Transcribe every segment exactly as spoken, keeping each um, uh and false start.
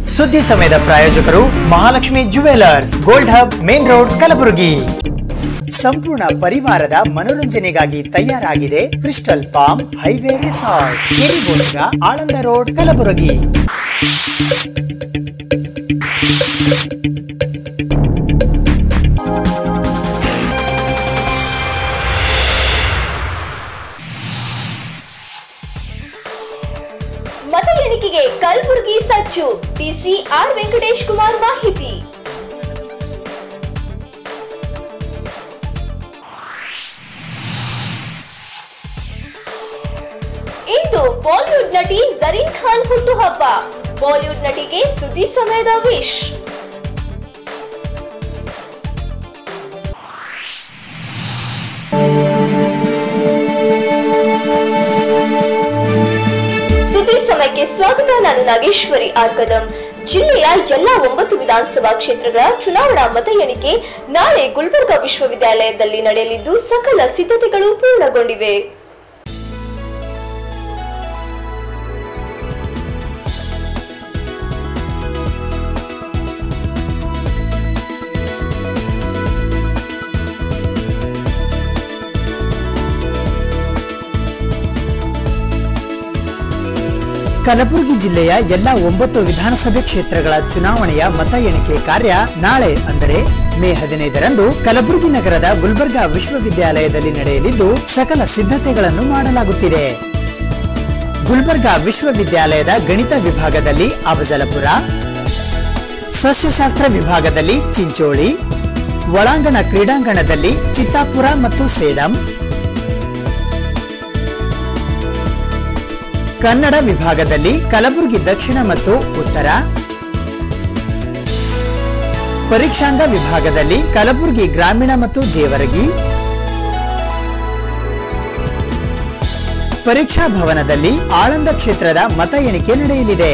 ಸುದ್ದಿ ಸಮಯದ ಪ್ರಾಯೋಜಕರು Mahalakshmi jewellers, gold hub, main road, Kalaburagi. ಸಂಪೂರ್ಣ ಪರಿವಾರದ ಮನೋರಂಜನೆಗಾಗಿ ತಯಾರಾಗಿದೆ ಕ್ರಿಸ್ಟಲ್ ಪಾಮ್ ಹೈವೇ ರೆಸಾರ್ಟ್, ಕೆರಿಗೋಸ್ಕರ, ಆಳಂದ ರೋಡ್, ಕಲಬುರಗಿ. ಮತ ಎಣಿಕೆಗೆ ಕಲಬುರಗಿ ಸಜ್ಜು, ಡಿಸಿ ಆರ್ ವೆಂಕಟೇಶ್ ಕುಮಾರ್ ಮಾಹಿತಿ. ಇಂದು ಬಾಲಿವುಡ್ ನಟಿ ಜರೀನ್ ಖಾನ್ ಹುಟ್ಟುಹಬ್ಬ. ಬಾಲಿವುಡ್ ನಟಿಗೆ ಸುದ್ದಿ ಸಮಯದ ವಿಶ್. ಸುದ್ದಿ ಸಮಯಕ್ಕೆ ಸ್ವಾಗತ. ನಾನು ನಾಗೇಶ್ವರಿ ಆರ್ ಕದಂ. ಜಿಲ್ಲೆಯ ಎಲ್ಲಾ ಒಂಬತ್ತು ವಿಧಾನಸಭಾ ಕ್ಷೇತ್ರಗಳ ಚುನಾವಣಾ ಮತ ಎಣಿಕೆ ನಾಳೆ ಗುಲ್ಬರ್ಗಾ ವಿಶ್ವವಿದ್ಯಾಲಯದಲ್ಲಿ ನಡೆಯಲಿದ್ದು ಸಕಲ ಸಿದ್ಧತೆಗಳು ಪೂರ್ಣಗೊಂಡಿವೆ. ಕಲಬುರಗಿ ಜಿಲ್ಲೆಯ ಎಲ್ಲಾ ಒಂಬತ್ತು ವಿಧಾನಸಭೆ ಕ್ಷೇತ್ರಗಳ ಚುನಾವಣೆಯ ಮತ ಎಣಿಕೆ ಕಾರ್ಯ ನಾಳೆ ಅಂದರೆ ಮೇ ಹದಿನೈದರಂದು ಕಲಬುರಗಿ ನಗರದ ಗುಲ್ಬರ್ಗಾ ವಿಶ್ವವಿದ್ಯಾಲಯದಲ್ಲಿ ನಡೆಯಲಿದ್ದು ಸಕಲ ಸಿದ್ಧತೆಗಳನ್ನು ಮಾಡಲಾಗುತ್ತಿದೆ. ಗುಲ್ಬರ್ಗಾ ವಿಶ್ವವಿದ್ಯಾಲಯದ ಗಣಿತ ವಿಭಾಗದಲ್ಲಿ ಅಫಜಲಪುರ, ಸಸ್ಯಶಾಸ್ತ್ರ ವಿಭಾಗದಲ್ಲಿ ಚಿಂಚೋಳಿ, ಒಳಾಂಗಣ ಕ್ರೀಡಾಂಗಣದಲ್ಲಿ ಚಿತ್ತಾಪುರ ಮತ್ತು ಸೇಡಂ, ಕನ್ನಡ ವಿಭಾಗದಲ್ಲಿ ಕಲಬುರಗಿ ದಕ್ಷಿಣ ಮತ್ತು ಉತ್ತರ, ಪರೀಕ್ಷಾಂಗ ವಿಭಾಗದಲ್ಲಿ ಕಲಬುರಗಿ ಗ್ರಾಮೀಣ ಮತ್ತು ಜೇವರಗಿ, ಪರೀಕ್ಷಾ ಭವನದಲ್ಲಿ ಆಳಂದ ಕ್ಷೇತ್ರದ ಮತ ಎಣಿಕೆ ನಡೆಯಲಿದೆ.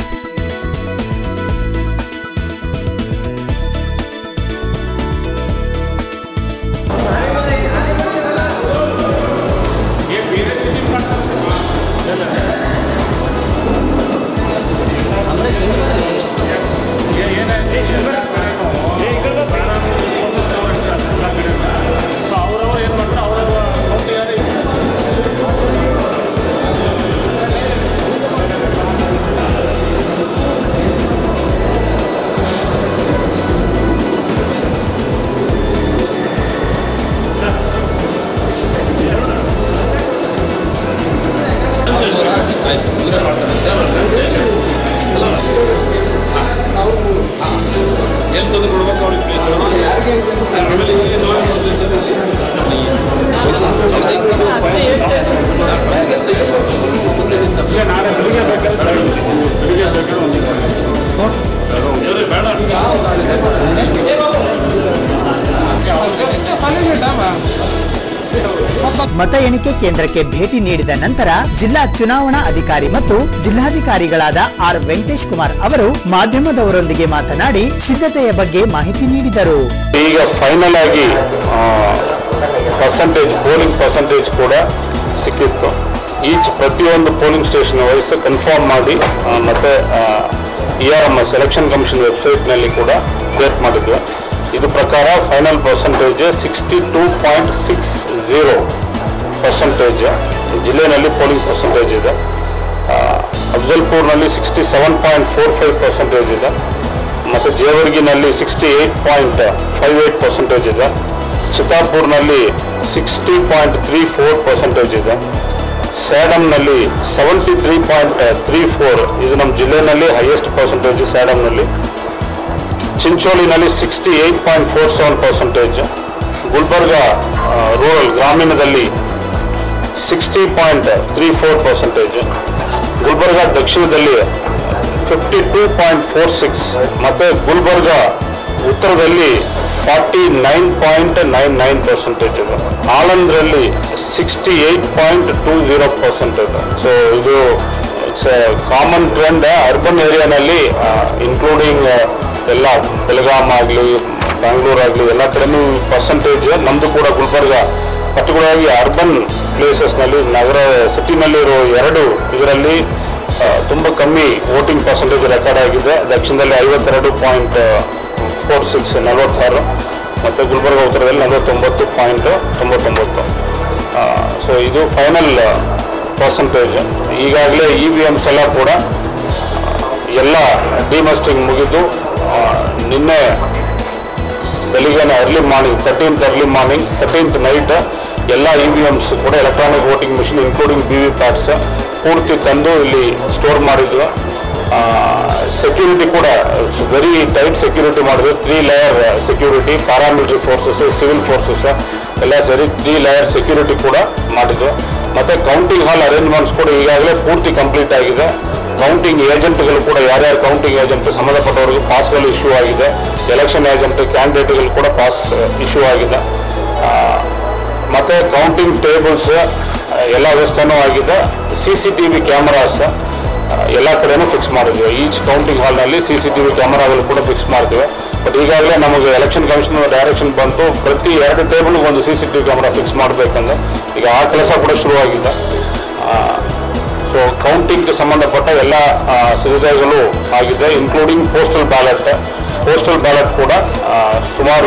ಮತ ಎಣಿಕೆ ಕೇಂದ್ರಕ್ಕೆ ಭೇಟಿ ನೀಡಿದ ನಂತರ ಜಿಲ್ಲಾ ಚುನಾವಣಾ ಅಧಿಕಾರಿ ಮತ್ತು ಜಿಲ್ಲಾಧಿಕಾರಿಗಳಾದ ಆರ್ ವೆಂಕಟೇಶ್ ಕುಮಾರ್ ಅವರು ಮಾಧ್ಯಮದವರೊಂದಿಗೆ ಮಾತನಾಡಿ ಸಿದ್ಧತೆಯ ಬಗ್ಗೆ ಮಾಹಿತಿ ನೀಡಿದರು. ಈಗ ಫೈನಲ್ ಆಗಿ ಪರ್ಸೆಂಟೇಜ್ ಪೋಲಿಂಗ್ ಪರ್ಸೆಂಟೇಜ್ ಕೂಡ ಸಿಕ್ಕಿತ್ತು. ಈಚ್ ಪ್ರತಿಯೊಂದು ಪೋಲಿಂಗ್ ಸ್ಟೇಷನ್ ವೈಸ್ ಕನ್ಫರ್ಮ್ ಮಾಡಿ ಮತ್ತೆ E R M S election commission ವೆಬ್ಸೈಟ್ನಲ್ಲಿ ಕೂಡ ಅಪ್ಡೇಟ್ ಮಾಡಿದ್ವಿ. ಇದು ಪ್ರಕಾರ final percentage sixty two point six zero percentage ಜಿಲ್ಲೆಯಲ್ಲಿ ಪೋಲಿಂಗ್ ಪರ್ಸೆಂಟೇಜ್ ಇದೆ. ಅಫಜಲ್ಪುರ್ನಲ್ಲಿ sixty seven point four five percentage ಇದೆ ಮತ್ತು ಜೇವರ್ಗಿನಲ್ಲಿ sixty eight point five eight percentage ಇದೆ. ಚಿತ್ತಾಪುರ್ನಲ್ಲಿ sixty point three four percentage ಇದೆ. ಸ್ಯಾಡಮ್ನಲ್ಲಿ seventy three point three four ಇದು ನಮ್ಮ ಜಿಲ್ಲೆಯಲ್ಲಿ ಹೈಯೆಸ್ಟ್ ಪರ್ಸೆಂಟೇಜ್ ಸ್ಯಾಡಮ್ನಲ್ಲಿ. ಚಿಂಚೋಳಿನಲ್ಲಿ sixty eight point four seven percentage. Gulbarga rural ಗ್ರಾಮೀಣದಲ್ಲಿ sixty point three four percentage. Gulbarga ದಕ್ಷಿಣದಲ್ಲಿ fifty two point four six ಮತ್ತು ಗುಲ್ಬರ್ಗಾ ಉತ್ತರದಲ್ಲಿ forty nine point nine nine percentage ಇದೆ. ಆಳಂದ್ರಲ್ಲಿ sixty eight point two zero percentage. So ಇದು it's a common trend urban ಏರಿಯಾನಲ್ಲಿ including ಎಲ್ಲ ಬೆಳಗಾಂ ಆಗಲಿ ಬ್ಯಾಂಗ್ಳೂರ್ ಆಗಲಿ ಎಲ್ಲ ಕಡೆನೂ ಪರ್ಸೆಂಟೇಜ್ ನಮ್ಮದು ಕೂಡ ಗುಲ್ಬರ್ಗ ಪರ್ಟಿಕ್ಯುಲರ್ ಆಗಿ ಅರ್ಬನ್ ಪ್ಲೇಸಸ್ನಲ್ಲಿ ನಗರ ಸಿಟಿನಲ್ಲಿರೋ ಎರಡು ಇದರಲ್ಲಿ ತುಂಬ ಕಮ್ಮಿ ವೋಟಿಂಗ್ ಪರ್ಸೆಂಟೇಜ್ ರೆಕಾರ್ಡ್ ಆಗಿದೆ. ದಕ್ಷಿಣದಲ್ಲಿ ಐವತ್ತೆರಡು ಪಾಯಿಂಟ್ ಫೋರ್ ಸಿಕ್ಸ್ ನಲವತ್ತಾರು ಮತ್ತು ಗುಲ್ಬರ್ಗ ಉತ್ತರದಲ್ಲಿ ನಲವತ್ತೊಂಬತ್ತು ಪಾಯಿಂಟ್ ತೊಂಬತ್ತೊಂಬತ್ತು. ಸೊ ಇದು ಫೈನಲ್ ಪರ್ಸೆಂಟೇಜ್. ಈಗಾಗಲೇ ಇ ವಿ ಎಮ್ಸ್ ಎಲ್ಲ ಕೂಡ ಎಲ್ಲ ಡಿಮಸ್ಟಿಂಗ್ ಮುಗಿದು ನಿನ್ನೆ ಬೆಳಿಗ್ಗೆನೇ early morning thirteenth early morning thirteenth night ಎಲ್ಲ ಇ ವಿ ಎಮ್ಸ್ ಕೂಡ electronic voting machine including V V PATs ಪೂರ್ತಿ ತಂದು ಇಲ್ಲಿ ಸ್ಟೋರ್ ಮಾಡಿದ್ವಿ. ಸೆಕ್ಯೂರಿಟಿ ಕೂಡ ವೆರಿ ಟೈಟ್ ಸೆಕ್ಯೂರಿಟಿ ಮಾಡಿದ್ವಿ. Three layer security, paramilitary forces, civil forces ಎಲ್ಲ ಸೇರಿ ತ್ರೀ ಲೇಯರ್ ಸೆಕ್ಯೂರಿಟಿ ಕೂಡ ಮಾಡಿದ್ವಿ. ಮತ್ತು ಕೌಂಟಿಂಗ್ ಹಾಲ್ ಅರೇಂಜ್ಮೆಂಟ್ಸ್ ಕೂಡ ಈಗಾಗಲೇ ಪೂರ್ತಿ ಕಂಪ್ಲೀಟ್ ಆಗಿದೆ. ಕೌಂಟಿಂಗ್ ಏಜೆಂಟ್ಗಳು ಕೂಡ ಯಾರ್ಯಾರು ಕೌಂಟಿಂಗ್ ಏಜೆಂಟ್ ಸಂಬಂಧಪಟ್ಟವರಿಗೆ ಪಾಸ್ಗಳು ಇಶ್ಯೂ ಆಗಿದೆ. ಎಲೆಕ್ಷನ್ ಏಜೆಂಟ್ ಕ್ಯಾಂಡಿಡೇಟ್ಗಳು ಕೂಡ ಪಾಸ್ ಇಶ್ಯೂ ಆಗಿದೆ. ಮತ್ತು ಕೌಂಟಿಂಗ್ ಟೇಬಲ್ಸ್ ಎಲ್ಲ ವ್ಯವಸ್ಥೆನೂ ಆಗಿದೆ. C C T V cameras ಎಲ್ಲ ಕಡೆನೂ ಫಿಕ್ಸ್ ಮಾಡಿದ್ವಿ. ಈಚ್ ಕೌಂಟಿಂಗ್ ಹಾಲ್ನಲ್ಲಿ ಸಿ ಸಿ ಟಿ ವಿ ಕ್ಯಾಮರಾಗಳು ಕೂಡ ಫಿಕ್ಸ್ ಮಾಡ್ತೀವಿ. ಬಟ್ ಈಗಾಗಲೇ ನಮಗೆ ಎಲೆಕ್ಷನ್ ಕಮಿಷನ್ ಡೈರೆಕ್ಷನ್ ಬಂತು, ಪ್ರತಿ ಎರಡು ಟೇಬಲ್ಗೆ ಒಂದು C C T V camera fix ಮಾಡಬೇಕಂದ್ರೆ ಈಗ ಆ ಕೆಲಸ ಕೂಡ ಶುರುವಾಗಿದೆ. ಸೊ ಕೌಂಟಿಂಗ್ಗೆ ಸಂಬಂಧಪಟ್ಟ ಎಲ್ಲ ಸಿದ್ಧತೆಗಳು ಆಗಿದೆ, including postal ballot. Postal ballot ಕೂಡ ಸುಮಾರು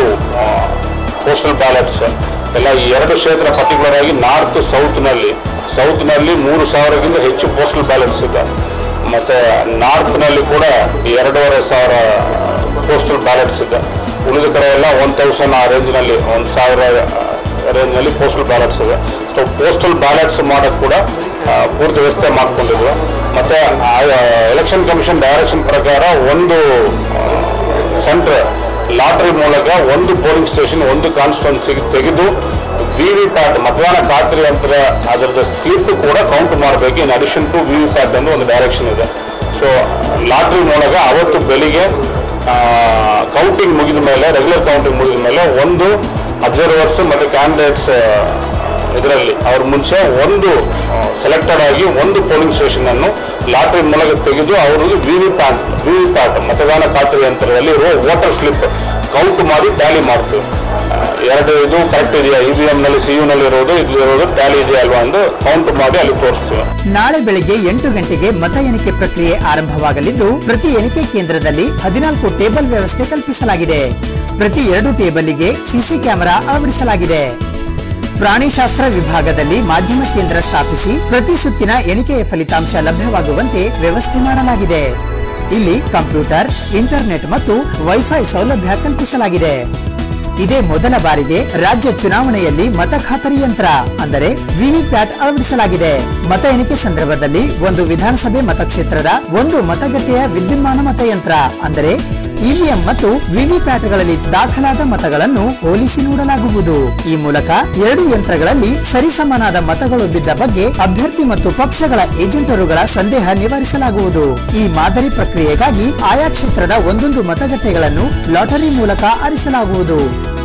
ಪೋಸ್ಟಲ್ ಬ್ಯಾಲೆಟ್ಸ್ ಎಲ್ಲ ಈ ಎರಡು ಕ್ಷೇತ್ರ ಪರ್ಟಿಕ್ಯುಲರ್ ಆಗಿ ನಾರ್ತ್ ಸೌತ್ನಲ್ಲಿ ಸೌತ್ನಲ್ಲಿ ಮೂರು ಸಾವಿರಕ್ಕಿಂತ ಹೆಚ್ಚು ಪೋಸ್ಟಲ್ ಬ್ಯಾಲೆಟ್ಸ್ ಇದೆ. ಮತ್ತು ನಾರ್ತ್ನಲ್ಲಿ ಕೂಡ ಎರಡೂವರೆ ಸಾವಿರ ಪೋಸ್ಟಲ್ ಬ್ಯಾಲೆಟ್ಸ್ ಇದೆ. ಉಳಿದ ಕಡೆ ಎಲ್ಲ ಒನ್ ತೌಸಂಡ್ ಆ ರೇಂಜ್ನಲ್ಲಿ ಒಂದು ಸಾವಿರ ರೇಂಜ್ನಲ್ಲಿ ಪೋಸ್ಟಲ್ ಬ್ಯಾಲೆಟ್ಸ್ ಇದೆ. ಸೊ ಪೋಸ್ಟಲ್ ಬ್ಯಾಲೆಟ್ಸ್ ಮಾಡೋಕ್ಕೆ ಕೂಡ ಪೂರ್ತಿ ವ್ಯವಸ್ಥೆ ಮಾಡಿಕೊಂಡಿದ್ವಿ. ಮತ್ತು ಎಲೆಕ್ಷನ್ ಕಮಿಷನ್ ಡೈರೆಕ್ಷನ್ ಪ್ರಕಾರ ಒಂದು ಸೆಂಟ್ರ್ ಲಾಟ್ರಿ ಮೂಲಕ ಒಂದು ಪೋಲಿಂಗ್ ಸ್ಟೇಷನ್ ಒಂದು ಕಾನ್ಸ್ಟಿಟ್ಯೂನ್ಸಿಗೆ ತೆಗೆದು ವಿ ವಿ ಪ್ಯಾಟ್ ಮತದಾನ ಖಾತ್ರಿ ಅಂತ ಅದರದ ಸ್ಲಿಪ್ ಕೂಡ ಕೌಂಟ್ ಮಾಡಬೇಕು. In addition to V V PAT ಅನ್ನೋ ಒಂದು ಡೈರೆಕ್ಷನ್ ಇದೆ. ಸೊ ಲಾಟ್ರಿ ಮೂಲಕ ಅವತ್ತು ಬೆಳಿಗ್ಗೆ ಕೌಂಟಿಂಗ್ ಮುಗಿದ ಮೇಲೆ ರೆಗ್ಯುಲರ್ ಕೌಂಟಿಂಗ್ ಮುಗಿದ ಮೇಲೆ ಒಂದು ಅಬ್ಸರ್ವರ್ಸ್ ಮತ್ತು ಕ್ಯಾಂಡಿಡೇಟ್ಸ್ ಇದರಲ್ಲಿ ಅವ್ರ ಮುಂಚೆ ಒಂದು ಸೆಲೆಕ್ಟೆಡ್ ಆಗಿ ಒಂದು ಪೋಲಿಂಗ್ ಸ್ಟೇಷನನ್ನು ಲಾಟ್ರಿ ಮೂಲಕ ತೆಗೆದು ಅವ್ರಿಗೆ V V PAT V V PAT ಮತದಾನ ಖಾತ್ರಿ ಯಂತ್ರದಲ್ಲಿ ಇರುವ ವೋಟರ್ ಸ್ಲಿಪ್ ಕೌಂಟ್ ಮಾಡಿ ಟ್ಯಾಲಿ ಮಾಡ್ತೀವಿ. ಎರಡು ಇದು ಕರೆಕ್ಟ್ ಇದೆಯಾ, ಇ ವಿ ಎಮ್ನಲ್ಲಿ ಸಿ ಯುನಲ್ಲಿ ಇರೋದು ಇಲ್ಲಿರೋದು ಟ್ಯಾಲಿ ಇದೆಯಾ ಅಲ್ವಾ ಎಂದು ಕೌಂಟ್ ಮಾಡಿ ಅಲ್ಲಿ ತೋರಿಸ್ತೀವಿ. ನಾಳೆ ಬೆಳಗ್ಗೆ ಎಂಟು ಗಂಟೆಗೆ ಮತ ಎಣಿಕೆ ಪ್ರಕ್ರಿಯೆ ಆರಂಭವಾಗಲಿದ್ದು ಪ್ರತಿ ಎಣಿಕೆ ಕೇಂದ್ರದಲ್ಲಿ ಹದಿನಾಲ್ಕು ಟೇಬಲ್ ವ್ಯವಸ್ಥೆ ಕಲ್ಪಿಸಲಾಗಿದೆ. ಪ್ರತಿ ಎರಡು ಟೇಬಲ್ಗೆ ಸಿಸಿ ಕ್ಯಾಮೆರಾ ಅಳವಡಿಸಲಾಗಿದೆ. ಪ್ರಾಣಿಶಾಸ್ತ್ರ ವಿಭಾಗದಲ್ಲಿ ಮಾಧ್ಯಮ ಕೇಂದ್ರ ಸ್ಥಾಪಿಸಿ ಪ್ರತಿ ಸುತ್ತಿನ ಎಣಿಕೆಯ ಫಲಿತಾಂಶ ಲಭ್ಯವಾಗುವಂತೆ ವ್ಯವಸ್ಥೆ ಮಾಡಲಾಗಿದೆ. ಇಲ್ಲಿ ಕಂಪ್ಯೂಟರ್, ಇಂಟರ್ನೆಟ್ ಮತ್ತು ವೈಫೈ ಸೌಲಭ್ಯ ಕಲ್ಪಿಸಲಾಗಿದೆ. ಇದೇ ಮೊದಲ ಬಾರಿಗೆ ರಾಜ್ಯ ಚುನಾವಣೆಯಲ್ಲಿ ಮತ ಖಾತರಿ ಯಂತ್ರ ಅಂದರೆ ವಿವಿಪ್ಯಾಟ್ ಅಳವಡಿಸಲಾಗಿದೆ. ಮತ ಎಣಿಕೆ ಸಂದರ್ಭದಲ್ಲಿ ಒಂದು ವಿಧಾನಸಭೆ ಮತಕ್ಷೇತ್ರದ ಒಂದು ಮತಗಟ್ಟೆಯ ವಿದ್ಯುನ್ಮಾನ ಮತಯಂತ್ರ ಅಂದರೆ ಇವಿಎಂ ಮತ್ತು ವಿವಿಪ್ಯಾಟ್ಗಳಲ್ಲಿ ದಾಖಲಾದ ಮತಗಳನ್ನು ಹೋಲಿಸಿ ನೋಡಲಾಗುವುದು. ಈ ಮೂಲಕ ಎರಡು ಯಂತ್ರಗಳಲ್ಲಿ ಸರಿಸಮನಾದ ಮತಗಳು ಬಿದ್ದ ಬಗ್ಗೆ ಅಭ್ಯರ್ಥಿ ಮತ್ತು ಪಕ್ಷಗಳ ಏಜೆಂಟರುಗಳ ಸಂದೇಹ ನಿವಾರಿಸಲಾಗುವುದು. ಈ ಮಾದರಿ ಪ್ರಕ್ರಿಯೆಗಾಗಿ ಆಯಾ ಕ್ಷೇತ್ರದ ಒಂದೊಂದು ಮತಗಟ್ಟೆಗಳನ್ನು ಲಾಟರಿ ಮೂಲಕ ಆರಿಸಲಾಗುವುದು.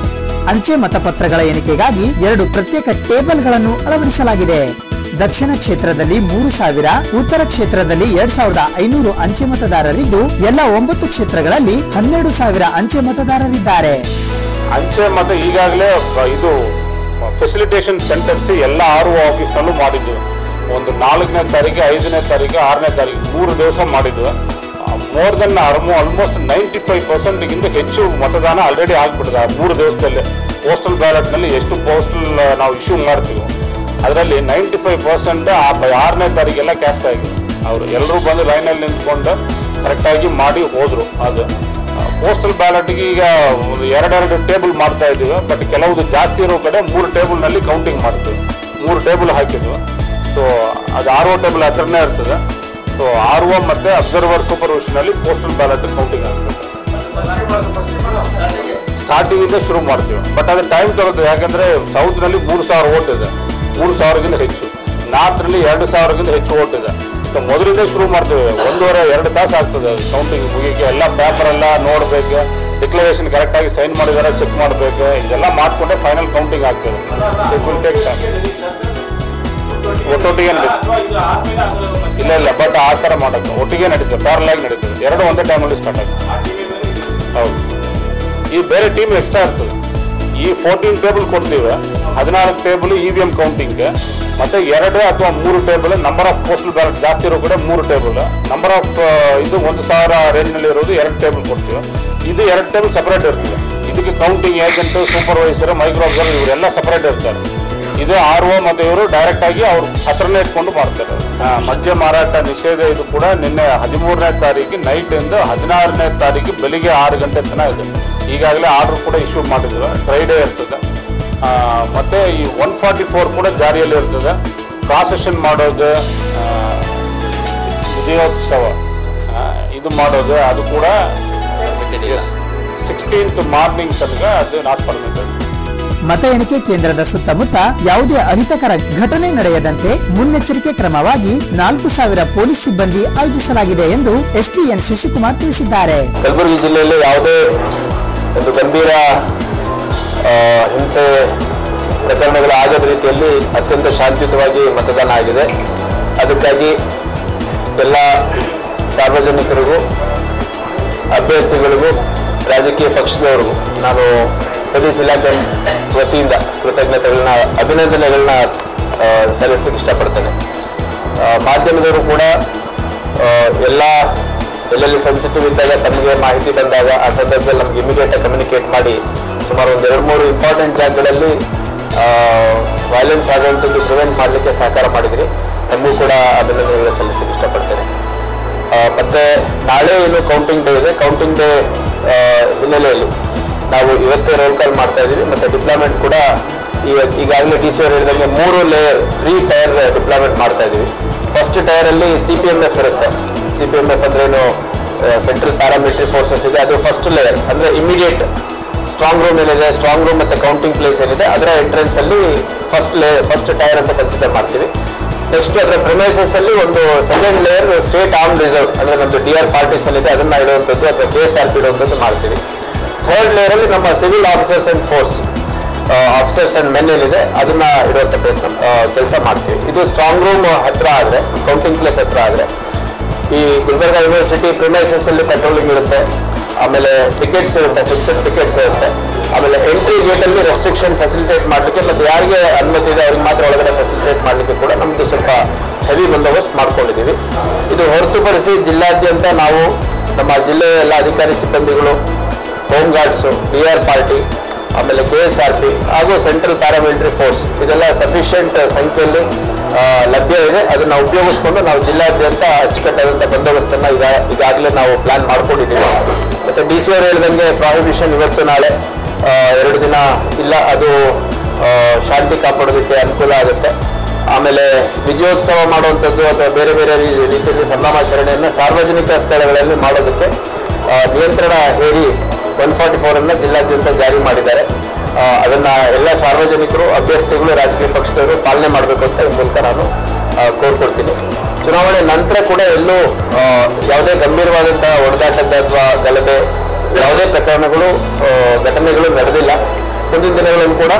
ಅಂಚೆ ಮತಪತ್ರಗಳ ಎಣಿಕೆಗಾಗಿ ಎರಡು ಪ್ರತ್ಯೇಕ ಟೇಬಲ್ಗಳನ್ನು ಅಳವಡಿಸಲಾಗಿದೆ. ದಕ್ಷಿಣ ಕ್ಷೇತ್ರದಲ್ಲಿ ಮೂರು ಸಾವಿರ, ಉತ್ತರ ಕ್ಷೇತ್ರದಲ್ಲಿ ಎರಡ್ ಸಾವಿರದ ಐನೂರು ಅಂಚೆ ಮತದಾರರಿದ್ದು ಎಲ್ಲ ಒಂಬತ್ತು ಕ್ಷೇತ್ರಗಳಲ್ಲಿ ಹನ್ನೆರಡು ಸಾವಿರ ಅಂಚೆ ಮತದಾರರಿದ್ದಾರೆ. ಅಂಚೆ ಮತ ಈಗಾಗಲೇ ಇದು ಫೆಸಿಲಿಟೇಷನ್ ಸೆಂಟರ್ಸ್ ಎಲ್ಲ ಆರು ಆಫೀಸ್ನಲ್ಲೂ ಮಾಡಿದ್ವಿ. ಒಂದು ನಾಲ್ಕನೇ ತಾರೀಕು, ಐದನೇ ತಾರೀಕು, ಆರನೇ ತಾರೀಕು ಮೂರು ದಿವಸ ಮಾಡಿದ್ವಿ. More than almost ninety five ಪರ್ಸೆಂಟ್ಗಿಂತ ಹೆಚ್ಚು ಮತದಾನ ಆಲ್ರೆಡಿ ಆಗ್ಬಿಟ್ಟಿದೆ ಆ ಮೂರು ದಿವಸದಲ್ಲಿ. ಪೋಸ್ಟಲ್ ಬ್ಯಾಲೆಟ್ನಲ್ಲಿ ಎಷ್ಟು ಪೋಸ್ಟಲ್ ನಾವು ಇಶ್ಯೂ ಮಾಡ್ತೀವಿ ಅದರಲ್ಲಿ ನೈಂಟಿ ಫೈವ್ ಪರ್ಸೆಂಟ್ ಆರನೇ ತಾರೀಕೆಲ್ಲ ಕ್ಯಾಸ್ಟ್ ಆಗಿದೆ. ಅವರು ಎಲ್ಲರೂ ಬಂದು ಲೈನಲ್ಲಿ ನಿಂತ್ಕೊಂಡು ಕರೆಕ್ಟಾಗಿ ಮಾಡಿ ಹೋದರು. ಅದು ಪೋಸ್ಟಲ್ ಬ್ಯಾಲೆಟ್ಗೆ ಈಗ ಎರಡೆರಡು ಟೇಬಲ್ ಮಾಡ್ತಾ ಇದ್ದೀವಿ. ಬಟ್ ಕೆಲವುದು ಜಾಸ್ತಿ ಇರೋ ಕಡೆ ಮೂರು ಟೇಬಲ್ನಲ್ಲಿ ಕೌಂಟಿಂಗ್ ಮಾಡ್ತೀವಿ. ಮೂರು ಟೇಬಲ್ ಹಾಕಿದ್ವಿ. ಸೊ ಅದು ಆರ್ ಒ ಟೇಬಲ್ ಹತ್ರನೇ ಇರ್ತದೆ. ಸೊ ಆರ್ ಒ ಮತ್ತು ಅಬ್ಸರ್ವರ್ ಸೂಪರ್ವಿಷನಲ್ಲಿ ಪೋಸ್ಟಲ್ ಬ್ಯಾಲೆಟ್ ಕೌಂಟಿಂಗ್ ಆಗ್ತದೆ. ಸ್ಟಾರ್ಟಿಂಗಿಂದ ಶುರು ಮಾಡ್ತೀವಿ. ಬಟ್ ಅದು ಟೈಮ್ ತರುತ್ತೆ. ಯಾಕಂದರೆ ಸೌತ್ನಲ್ಲಿ ಮೂರು ಸಾವಿರ ಓಟ್ ಇದೆ, ಮೂರು ಸಾವಿರಕ್ಕಿಂತ ಹೆಚ್ಚು. ನಾರ್ತ್ನಲ್ಲಿ ಎರಡು ಸಾವಿರಕ್ಕಿಂತ ಹೆಚ್ಚು ಓಟ್ ಇದೆ. ಸೊ ಮೊದಲಿಂದ ಶುರು ಮಾಡ್ತೀವಿ. ಒಂದೂವರೆ ಎರಡು ತಾಸು ಆಗ್ತದೆ ಕೌಂಟಿಂಗ್ ಮುಗಿಗೆ. ಎಲ್ಲ ಪೇಪರೆಲ್ಲ ನೋಡಬೇಕು, ಡಿಕ್ಲರೇಷನ್ ಕರೆಕ್ಟಾಗಿ ಸೈನ್ ಮಾಡಿದಾರೆ ಚೆಕ್ ಮಾಡಬೇಕು. ಇದೆಲ್ಲ ಮಾಡಿಕೊಂಡೆ ಫೈನಲ್ ಕೌಂಟಿಂಗ್ ಆಗ್ತದೆ. It will take time. ಒಟ್ಟೊಟ್ಟಿಗೆ ನಡೀತದೆ. ಇಲ್ಲ ಇಲ್ಲ ಬಟ್ ಆ ಥರ ಮಾಡೋಕ್ಕೆ ಒಟ್ಟಿಗೆ ನಡೀತದೆ, ಪ್ಯಾರಲ್ ಆಗಿ ನಡೀತದೆ. ಎರಡು ಒಂದೇ ಟೈಮಲ್ಲಿ ಸ್ಟಾರ್ಟ್ ಆಗ್ತದೆ. ಹೌದು. ಈ ಬೇರೆ ಟೀಮ್ ಎಕ್ಸ್ಟ್ರಾ ಇರ್ತದೆ. ಈ ಫೋರ್ಟೀನ್ ಟೇಬಲ್ ಕೊಡ್ತೀವಿ. ಹದಿನಾಲ್ಕು ಟೇಬಲ್ ಇ ವಿ ಎಂ ಕೌಂಟಿಂಗ್ಗೆ, ಮತ್ತು ಎರಡು ಅಥವಾ ಮೂರು table number of postal ballot ಜಾಸ್ತಿ ಇರೋ ಕಡೆ ಮೂರು ಟೇಬಲ್, ನಂಬರ್ ಆಫ್ ಇದು ಒಂದು ಸಾವಿರ ರೇಂಜ್ನಲ್ಲಿ ಇರೋದು ಎರಡು ಟೇಬಲ್ ಕೊಡ್ತೀವಿ. ಇದು ಎರಡು ಟೇಬಲ್ ಸಪ್ರೇಟ್ ಇರ್ತದೆ. ಇದಕ್ಕೆ counting agent, supervisor, micro observer ಇವರೆಲ್ಲ ಸಪ್ರೇಟ್ ಇರ್ತಾರೆ. ಇದು ಆರ್ ಒ ಮತ್ತು ಇವರು ಡೈರೆಕ್ಟ್ ಆಗಿ ಅವ್ರು ಹತ್ರನೇ ಇಟ್ಕೊಂಡು ಮಾಡ್ತಾರೆ. ಮದ್ಯ ಮಾರಾಟ ನಿಷೇಧ ಇದು ಕೂಡ ನಿನ್ನೆ ಹದಿಮೂರನೇ ತಾರೀಕು ನೈಟ್ ಇಂದ ಹದಿನಾರನೇ ತಾರೀಕು ಬೆಳಿಗ್ಗೆ ಆರು ಗಂಟೆ ತನಕ ಇದೆ. ಈಗಾಗಲೇ ಆರ್ಡರ್ ಕೂಡ ಇಶ್ಯೂ ಮಾಡಿದ್ರು. ಫ್ರೈಡೇ ಇರ್ತದೆ. ಮತ್ತು ಈ ಒನ್ ಫಾರ್ಟಿ ಫೋರ್ ಕೂಡ ಜಾರಿಯಲ್ಲಿ ಇರ್ತದೆ. ಪ್ರಾಸೆಷನ್ ಮಾಡೋದು, ವಿಜಯೋತ್ಸವ ಇದು ಮಾಡೋದು ಅದು ಕೂಡ ಸಿಕ್ಸ್ಟೀನ್ತ್ ಮಾರ್ನಿಂಗ್ ತನಕ ಅದು ನಾಟ್ ಪರ್ಮಿಟೆಡ್. ಮತ ಎಣಿಕೆ ಕೇಂದ್ರದ ಸುತ್ತಮುತ್ತ ಯಾವುದೇ ಅಹಿತಕರ ಘಟನೆ ನಡೆಯದಂತೆ ಮುನ್ನೆಚ್ಚರಿಕೆ ಕ್ರಮವಾಗಿ ನಾಲ್ಕು ಸಾವಿರ ಪೊಲೀಸ್ ಸಿಬ್ಬಂದಿ ಆಯೋಜಿಸಲಾಗಿದೆ ಎಂದು ಎಸ್ಪಿ ಎನ್ ಶಶಿಕುಮಾರ್ ತಿಳಿಸಿದ್ದಾರೆ. ಕಲಬುರಗಿ ಜಿಲ್ಲೆಯಲ್ಲಿ ಯಾವುದೇ ಒಂದು ಗಂಭೀರ ಹಿಂಸೆ ಪ್ರಕರಣಗಳು ಆಗದ ರೀತಿಯಲ್ಲಿ ಅತ್ಯಂತ ಶಾಂತಿಯುತವಾಗಿ ಮತದಾನ ಆಗಿದೆ. ಅದಕ್ಕಾಗಿ ಎಲ್ಲ ಸಾರ್ವಜನಿಕರಿಗೂ, ಅಭ್ಯರ್ಥಿಗಳಿಗೂ, ರಾಜಕೀಯ ಪಕ್ಷದವರಿಗೂ ನಾನು ಪೊಲೀಸ್ ಇಲಾಖೆ ವತಿಯಿಂದ ಕೃತಜ್ಞತೆಗಳನ್ನ, ಅಭಿನಂದನೆಗಳನ್ನ ಸಲ್ಲಿಸಲಿಕ್ಕೆ ಇಷ್ಟಪಡ್ತೇನೆ. ಮಾಧ್ಯಮದವರು ಕೂಡ ಎಲ್ಲ ಎಲ್ಲೆಲ್ಲಿ ಸೆನ್ಸಿಟಿವ್ ಇದ್ದಾಗ ತಮಗೆ ಮಾಹಿತಿ ಬಂದಾಗ ಆ ಸಂದರ್ಭದಲ್ಲಿ ನಮ್ಗೆ ಇಮಿಡಿಯೇಟಾಗಿ ಕಮ್ಯುನಿಕೇಟ್ ಮಾಡಿ ಸುಮಾರು ಒಂದು ಎರಡು ಮೂರು ಇಂಪಾರ್ಟೆಂಟ್ ಜಾಗಗಳಲ್ಲಿ ವೈಲೆನ್ಸ್ ಆಗುವಂಥದ್ದು ಪ್ರಿವೆಂಟ್ ಮಾಡಲಿಕ್ಕೆ ಸಹಕಾರ ಮಾಡಿದ್ರಿ. ತಮಗೂ ಕೂಡ ಅಭಿನಂದನೆಗಳನ್ನ ಸಲ್ಲಿಸಲಿಕ್ಕೆ ಇಷ್ಟಪಡ್ತೇನೆ. ಮತ್ತು ನಾಳೆ ಏನು ಕೌಂಟಿಂಗ್ ಡೇ ಇದೆ, ಕೌಂಟಿಂಗ್ ಡೇ ಹಿನ್ನೆಲೆಯಲ್ಲಿ ನಾವು ಇವತ್ತೇ ರೋಲ್ ಕಾಲ್ ಮಾಡ್ತಾ ಇದ್ದೀವಿ. ಮತ್ತು ಡಿಪ್ಲಾಯ್ಮೆಂಟ್ ಕೂಡ ಈಗ ಈಗಾಗಲೇ ಡಿ ಸಿ ಅವರು ಹೇಳಿದಂಗೆ ಮೂರು ಲೇಯರ್ ತ್ರೀ ಟೈರ್ ಡಿಪ್ಲಾಯ್ಮೆಂಟ್ ಮಾಡ್ತಾ ಇದ್ದೀವಿ. ಫಸ್ಟ್ ಟೈರಲ್ಲಿ ಸಿ ಪಿ ಎಮ್ ಎಫ್ ಇರುತ್ತೆ. ಸಿ ಪಿ ಎಮ್ ಎಫ್ ಅಂದ್ರೇನು, ಸೆಂಟ್ರಲ್ ಪ್ಯಾರಾಮಿಲಿಟರಿ ಫೋರ್ಸಸ್ ಇದೆ. ಅದು ಫಸ್ಟ್ ಲೇಯರ್ ಅಂದರೆ ಇಮಿಡಿಯೇಟ್ ಸ್ಟ್ರಾಂಗ್ ರೂಮ್ ಏನಿದೆ, ಸ್ಟ್ರಾಂಗ್ ರೂಮ್ ಮತ್ತು ಕೌಂಟಿಂಗ್ ಪ್ಲೇಸ್ ಏನಿದೆ ಅದರ ಎಂಟ್ರೆನ್ಸಲ್ಲಿ ಫಸ್ಟ್ ಲೇ ಫಸ್ಟ್ ಟೈರ್ ಅಂತ ಕನ್ಸಿಡರ್ ಮಾಡ್ತೀವಿ. ನೆಕ್ಸ್ಟ್ ಅದರ ಪ್ರಿಮೈಸಸ್ ಅಲ್ಲಿ ಒಂದು second layer state arm reserve ಅಂದರೆ ನಮ್ಮದು ಡಿ ಆರ್ ಪಾರ್ಟೀಸ್ ಅಲ್ಲಿ ಇದೆ, ಅದನ್ನು ಇಡುವಂಥದ್ದು ಅಥವಾ ಕೆ ಎಸ್ ಆರ್ ಪಿ ಇಡುವಂಥದ್ದು ಮಾಡ್ತೀವಿ. ಥರ್ಡ್ ಲೇಯರ್ ಅಲ್ಲಿ ನಮ್ಮ civil officers and force officers and men ಏನಿದೆ ಅದನ್ನ ಇಡುವಂಥ ಪ್ರಯತ್ನ ಕೆಲಸ ಮಾಡ್ತೀವಿ. ಇದು ಸ್ಟ್ರಾಂಗ್ ರೂಮ್ ಹತ್ರ ಆದರೆ, ಕೌಂಟಿಂಗ್ ಪ್ಲೇಸ್ ಹತ್ರ ಆದರೆ, ಈ ಗುಲ್ಬರ್ಗಾ ಯೂನಿವರ್ಸಿಟಿ ಪ್ರಿಮೈಸಸ್ ಅಲ್ಲಿ ಪೆಟ್ರೋಲಿಂಗ್ ಇರುತ್ತೆ. ಆಮೇಲೆ ಟಿಕೆಟ್ಸ್ ಇರುತ್ತೆ, ಫಿಕ್ಸ್ಡ್ ಟಿಕೆಟ್ಸ್ ಇರುತ್ತೆ. ಆಮೇಲೆ ಎಂಟ್ರಿ ಗೇಟಲ್ಲಿ ರೆಸ್ಟ್ರಿಕ್ಷನ್ ಫೆಸಿಲಿಟೇಟ್ ಮಾಡಲಿಕ್ಕೆ ಮತ್ತು ಯಾರಿಗೆ ಅನುಮತಿ ಇದೆ ಅವ್ರಿಗೆ ಮಾತ್ರ ಒಳಗಡೆ ಫೆಸಿಲಿಟೇಟ್ ಮಾಡಲಿಕ್ಕೆ ಕೂಡ ನಮ್ಮದು ಸ್ವಲ್ಪ ಹೆವಿ ಬಂದೋಬಸ್ತ್ ಮಾಡ್ಕೊಂಡಿದ್ದೀವಿ. ಇದು ಹೊರತುಪಡಿಸಿ ಜಿಲ್ಲಾದ್ಯಂತ ನಾವು ನಮ್ಮ ಜಿಲ್ಲೆಯ ಎಲ್ಲ ಅಧಿಕಾರಿ ಸಿಬ್ಬಂದಿಗಳು, home guards, D R party, ಆಮೇಲೆ ಕೆ ಎಸ್ ಆರ್ ಪಿ ಹಾಗೂ ಸೆಂಟ್ರಲ್ ಪ್ಯಾರಾಮಿಲಿಟರಿ ಫೋರ್ಸ್ ಇದೆಲ್ಲ ಸಫಿಷಿಯೆಂಟ್ ಸಂಖ್ಯೆಯಲ್ಲಿ ಲಭ್ಯ ಇದೆ. ಅದನ್ನು ಉಪಯೋಗಿಸ್ಕೊಂಡು ನಾವು ಜಿಲ್ಲಾದ್ಯಂತ ಅಚ್ಚುಕಟ್ಟಾದಂಥ ಬಂದೋಬಸ್ತನ್ನು ಈಗ ಈಗಾಗಲೇ ನಾವು ಪ್ಲಾನ್ ಮಾಡ್ಕೊಂಡಿದ್ದೀವಿ. ಮತ್ತು ಡಿ ಸಿ ಅವರು ಹೇಳಿದಂಗೆ ಪ್ರಾಹಿಬಿಷನ್ ಇವತ್ತು ನಾಳೆ ಎರಡು ದಿನ ಇಲ್ಲ, ಅದು ಶಾಂತಿ ಕಾಪಾಡೋದಕ್ಕೆ ಅನುಕೂಲ ಆಗುತ್ತೆ. ಆಮೇಲೆ ವಿಜಯೋತ್ಸವ ಮಾಡುವಂಥದ್ದು ಅಥವಾ ಬೇರೆ ಬೇರೆ ರೀತಿಯಲ್ಲಿ ಸಂಭ್ರಮಾಚರಣೆಯನ್ನು ಸಾರ್ವಜನಿಕ ಸ್ಥಳಗಳಲ್ಲಿ ಮಾಡೋದಕ್ಕೆ ನಿಯಂತ್ರಣ ಹೇರಿ ಒನ್ ಫಾರ್ಟಿ ಫೋರನ್ನು ಜಿಲ್ಲಾದ್ಯಂತ ಜಾರಿ ಮಾಡಿದ್ದಾರೆ. ಅದನ್ನು ಎಲ್ಲ ಸಾರ್ವಜನಿಕರು, ಅಭ್ಯರ್ಥಿಗಳು, ರಾಜಕೀಯ ಪಕ್ಷದವರು ಪಾಲನೆ ಮಾಡಬೇಕು ಅಂತ ಈ ಮೂಲಕ ನಾನು ಕೋರ್ಕೊಡ್ತೀನಿ. ಚುನಾವಣೆ ನಂತರ ಕೂಡ ಎಲ್ಲೂ ಯಾವುದೇ ಗಂಭೀರವಾದಂತಹ ಹೊಡೆದಾಟದ ಅಥವಾ ಗಲಭೆ ಯಾವುದೇ ಪ್ರಕರಣಗಳು, ಘಟನೆಗಳು ನಡೆದಿಲ್ಲ. ಮುಂದಿನ ದಿನಗಳನ್ನು ಕೂಡ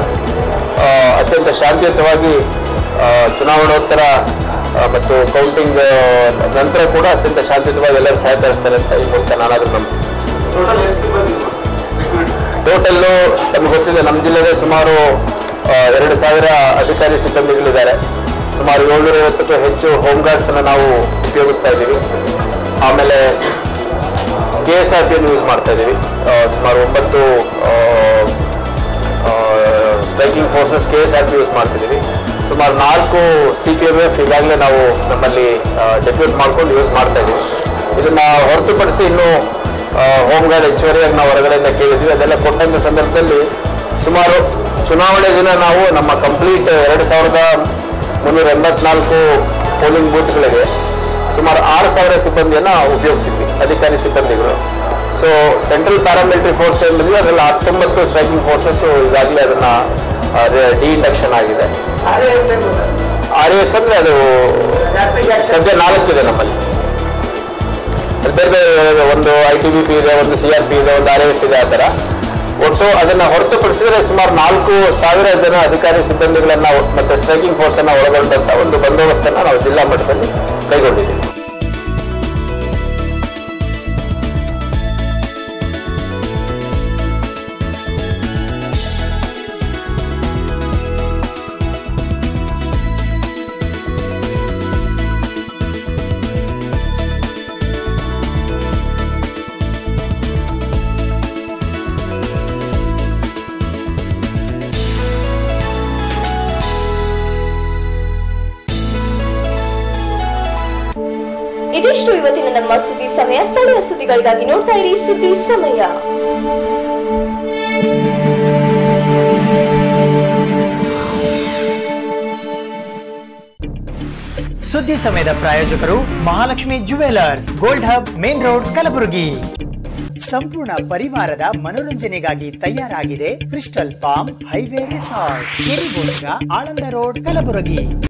ಅತ್ಯಂತ ಶಾಂತಿಯುತವಾಗಿ ಚುನಾವಣೋತ್ತರ ಮತ್ತು ಕೌಂಟಿಂಗ್ ನಂತರ ಕೂಡ ಅತ್ಯಂತ ಶಾಂತಿಯುತವಾಗಿ ಎಲ್ಲರೂ ಸಹಕರಿಸ್ತಾರೆ ಅಂತ ಈ ಮೂಲಕ ನಾನಾದರೂ ನಂಬ್ತೀನಿ. ಟೋಟಲ್ಲು ನಮ್ಗೆ ಗೊತ್ತಿದೆ, ನಮ್ಮ ಜಿಲ್ಲೆಗೆ ಸುಮಾರು ಎರಡು ಸಾವಿರ ಅಧಿಕಾರಿ ಸಿಬ್ಬಂದಿಗಳಿದ್ದಾರೆ. ಸುಮಾರು ಏಳ್ನೂರ ಐವತ್ತಕ್ಕೂ ಹೆಚ್ಚು ಹೋಮ್ ಗಾರ್ಡ್ಸನ್ನು ನಾವು ಉಪಯೋಗಿಸ್ತಾ ಇದ್ದೀವಿ. ಆಮೇಲೆ ಕೆ ಎಸ್ ಆರ್ ಪಿಯನ್ನು ಯೂಸ್ ಮಾಡ್ತಾ ಇದ್ದೀವಿ. ಸುಮಾರು ಒಂಬತ್ತು striking forces K S R P use ಮಾಡ್ತಿದ್ದೀವಿ. ಸುಮಾರು ನಾಲ್ಕು ಸಿ ಪಿ ಎಮ್ ಎಫ್ ಈಗಾಗಲೇ ನಾವು ನಮ್ಮಲ್ಲಿ ಡೆಪ್ಯೂಟ್ ಮಾಡ್ಕೊಂಡು ಯೂಸ್ ಮಾಡ್ತಾ ಇದ್ದೀವಿ. ಇದನ್ನು ಹೊರತುಪಡಿಸಿ ಇನ್ನೂ ಹೋಮ್ ಗಾರ್ಡ್ ಹೆಚ್ಚುವರಿಯಾಗಿ ನಾವು ಹೊರಗಡೆಯಿಂದ ಕೇಳಿದ್ವಿ. ಅದೆಲ್ಲ ಕೊಟ್ಟಂಥ ಸಂದರ್ಭದಲ್ಲಿ ಸುಮಾರು ಚುನಾವಣೆ ದಿನ ನಾವು ನಮ್ಮ ಕಂಪ್ಲೀಟ್ ಎರಡು ಸಾವಿರದ ಮುನ್ನೂರ ಎಂಬತ್ನಾಲ್ಕು ಪೋಲಿಂಗ್ ಬೂತ್ಗಳಿಗೆ ಸುಮಾರು ಆರು ಸಾವಿರ ಸಿಬ್ಬಂದಿಯನ್ನು ಉಪಯೋಗಿಸಿದ್ವಿ, ಅಧಿಕಾರಿ ಸಿಬ್ಬಂದಿಗಳು. ಸೊ ಸೆಂಟ್ರಲ್ ಪ್ಯಾರಾಮಿಲಿಟರಿ ಫೋರ್ಸ್ ಏನಿದೆ ಅದರಲ್ಲಿ ಹತ್ತೊಂಬತ್ತು ಸ್ಟ್ರೈಕಿಂಗ್ ಫೋರ್ಸಸ್ಸು ಈಗಾಗಲೇ ಅದನ್ನು ಡಿ ಇಂಡಕ್ಷನ್ ಆಗಿದೆ. ಆರ್ ಎಸ್ ಅಂದರೆ ಅದು ಸದ್ಯ ನಾಲ್ಕಿದೆ ನಮ್ಮಲ್ಲಿ. ಅದು ಬೇರೆ ಬೇರೆ, ಒಂದು ಐ ಟಿ ಬಿ ಪಿ ಇದೆ, ಒಂದು ಸಿ ಆರ್ ಪಿ ಇದೆ, ಒಂದು ಆರ್ ಎಸ್ ಇದೆ. ಆ ಥರ ಒಟ್ಟು ಅದನ್ನು ಹೊರತುಪಡಿಸಿದರೆ ಸುಮಾರು ನಾಲ್ಕು ಸಾವಿರ ಜನ ಅಧಿಕಾರಿ ಸಿಬ್ಬಂದಿಗಳನ್ನು ಮತ್ತು ಸ್ಟ್ರೈಕಿಂಗ್ ಫೋರ್ಸನ್ನು ಒಳಗೊಂಡಂಥ ಒಂದು ಬಂದೋಬಸ್ತನ್ನು ನಾವು ಜಿಲ್ಲಾ ಮಟ್ಟದಲ್ಲಿ ಕೈಗೊಂಡಿದ್ದೀವಿ. ಇದಿಷ್ಟು ಇವತ್ತಿನ ನಮ್ಮ ಸುದ್ದಿ ಸಮಯ. ಸ್ಥಳೀಯ ಸುದ್ದಿಗಳಿಗಾಗಿ ನೋಡ್ತಾ ಇರಿ ಸುದ್ದಿ ಸಮಯ. ಸುದ್ದಿ ಸಮಯದ ಪ್ರಾಯೋಜಕರು Mahalakshmi jewellers, gold hub, main road, Kalaburagi. ಸಂಪೂರ್ಣ ಪರಿವಾರದ ಮನೋರಂಜನೆಗಾಗಿ ತಯಾರಾಗಿದೆ crystal palm highway resort, Aland road, Kalaburagi.